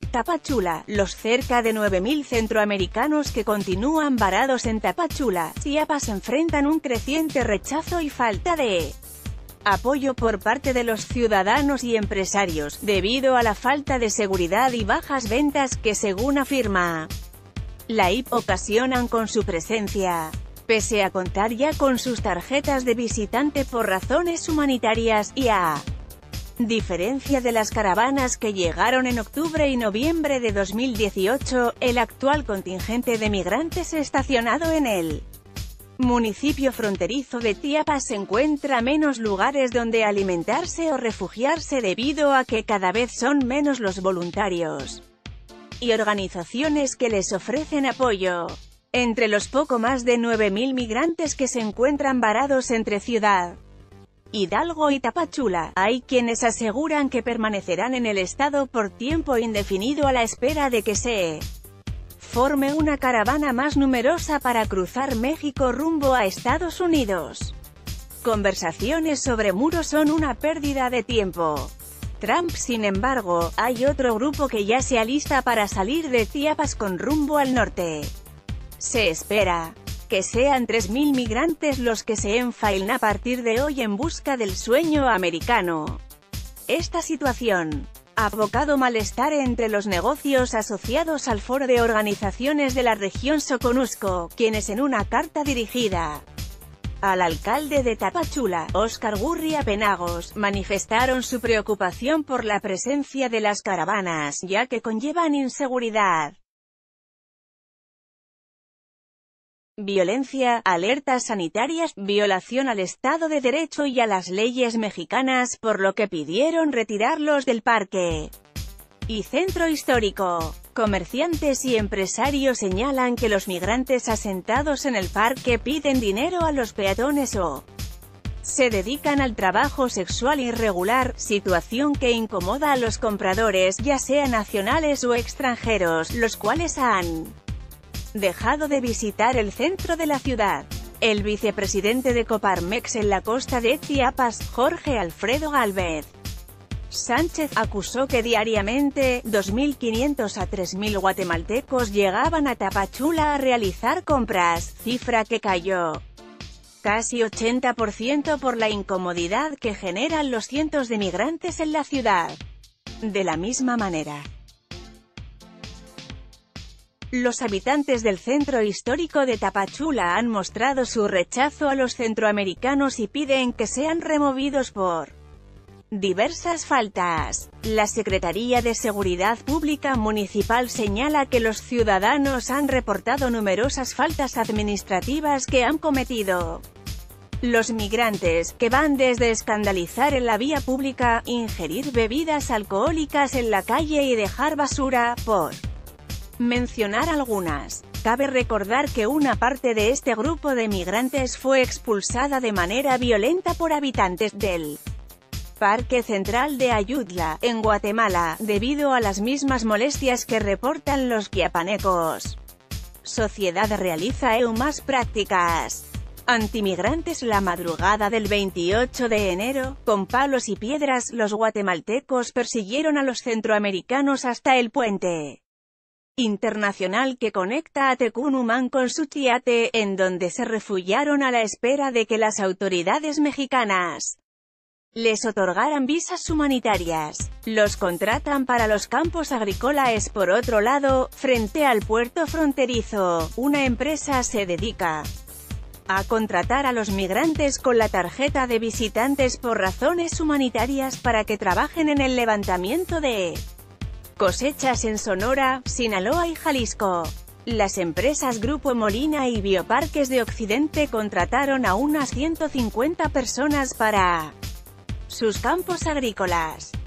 Tapachula. Los cerca de 9.000 centroamericanos que continúan varados en Tapachula, Chiapas enfrentan un creciente rechazo y falta de apoyo por parte de los ciudadanos y empresarios, debido a la falta de seguridad y bajas ventas que, según afirma la IP, ocasionan con su presencia. Pese a contar ya con sus tarjetas de visitante por razones humanitarias, y a diferencia de las caravanas que llegaron en octubre y noviembre de 2018, el actual contingente de migrantes estacionado en el municipio fronterizo de Chiapas encuentra menos lugares donde alimentarse o refugiarse debido a que cada vez son menos los voluntarios y organizaciones que les ofrecen apoyo. Entre los poco más de 9.000 migrantes que se encuentran varados entre Ciudad Hidalgo y Tapachula, hay quienes aseguran que permanecerán en el estado por tiempo indefinido a la espera de que se forme una caravana más numerosa para cruzar México rumbo a Estados Unidos. Conversaciones sobre muros son una pérdida de tiempo. Trump, sin embargo, hay otro grupo que ya se alista para salir de Chiapas con rumbo al norte. Se espera que sean 3.000 migrantes los que se enfilen a partir de hoy en busca del sueño americano. Esta situación ha provocado malestar entre los negocios asociados al Foro de Organizaciones de la Región Soconusco, quienes en una carta dirigida al alcalde de Tapachula, Óscar Gurria Penagos, manifestaron su preocupación por la presencia de las caravanas, ya que conllevan inseguridad, violencia, alertas sanitarias, violación al Estado de Derecho y a las leyes mexicanas, por lo que pidieron retirarlos del parque y centro histórico. Comerciantes y empresarios señalan que los migrantes asentados en el parque piden dinero a los peatones o se dedican al trabajo sexual irregular, situación que incomoda a los compradores, ya sean nacionales o extranjeros, los cuales han dejado de visitar el centro de la ciudad. El vicepresidente de Coparmex en la costa de Chiapas, Jorge Alfredo Gálvez Sánchez, acusó que diariamente 2.500 a 3.000 guatemaltecos llegaban a Tapachula a realizar compras, cifra que cayó casi 80% por la incomodidad que generan los cientos de migrantes en la ciudad. De la misma manera, los habitantes del centro histórico de Tapachula han mostrado su rechazo a los centroamericanos y piden que sean removidos por diversas faltas. La Secretaría de Seguridad Pública Municipal señala que los ciudadanos han reportado numerosas faltas administrativas que han cometido los migrantes, que van desde escandalizar en la vía pública, ingerir bebidas alcohólicas en la calle y dejar basura, por mencionar algunas. Cabe recordar que una parte de este grupo de migrantes fue expulsada de manera violenta por habitantes del Parque Central de Ayutla, en Guatemala, debido a las mismas molestias que reportan los chiapanecos. Sociedad realiza más prácticas antimigrantes. La madrugada del 28 de enero, con palos y piedras, los guatemaltecos persiguieron a los centroamericanos hasta el puente internacional que conecta a Tecunumán con Suchiate, en donde se refugiaron a la espera de que las autoridades mexicanas les otorgaran visas humanitarias. Los contratan para los campos agrícolas. Por otro lado, frente al puerto fronterizo, una empresa se dedica a contratar a los migrantes con la tarjeta de visitantes por razones humanitarias para que trabajen en el levantamiento de cosechas en Sonora, Sinaloa y Jalisco. Las empresas Grupo Molina y Bioparques de Occidente contrataron a unas 150 personas para sus campos agrícolas.